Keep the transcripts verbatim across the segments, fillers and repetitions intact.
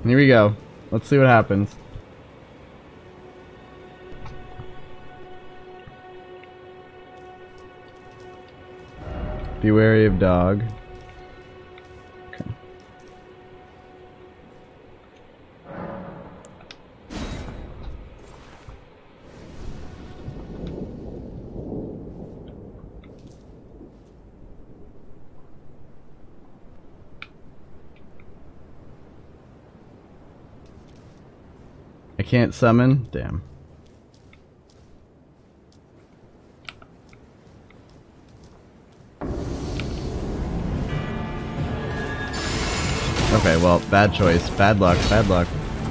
Here we go. Let's see what happens. Be wary of dog. Okay. I can't summon? Damn. Okay, well, bad choice. Bad luck, bad luck.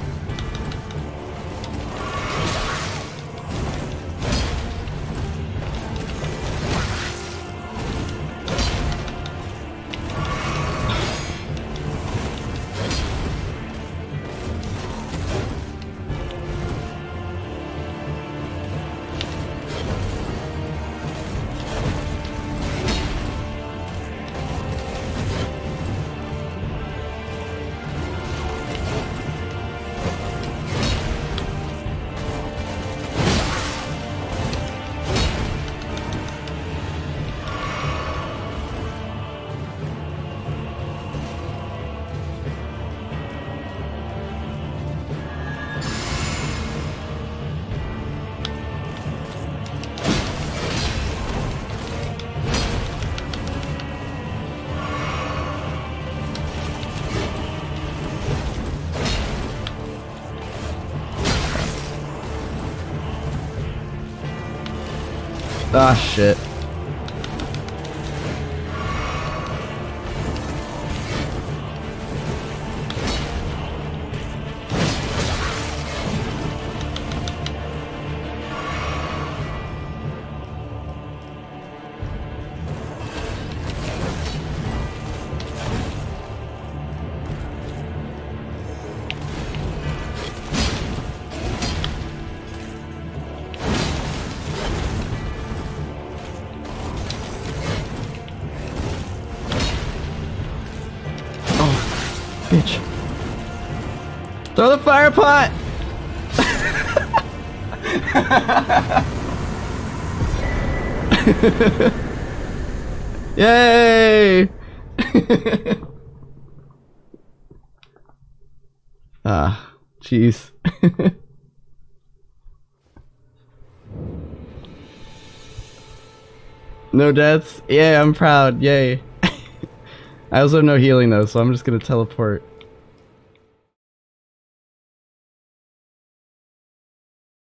Ah, shit. Bitch. Throw the fire pot! Yay! Ah, jeez. No deaths? Yeah, I'm proud. Yay. I also have no healing though, so I'm just gonna teleport.